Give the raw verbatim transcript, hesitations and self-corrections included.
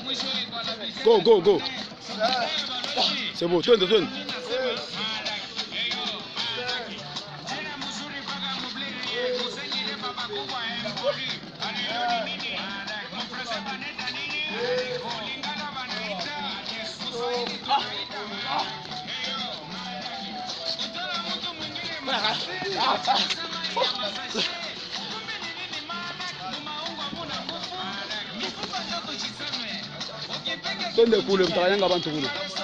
Go, go, go. C'est bon, tourne, tourne. Twende kule mtakanyanga abantu kule.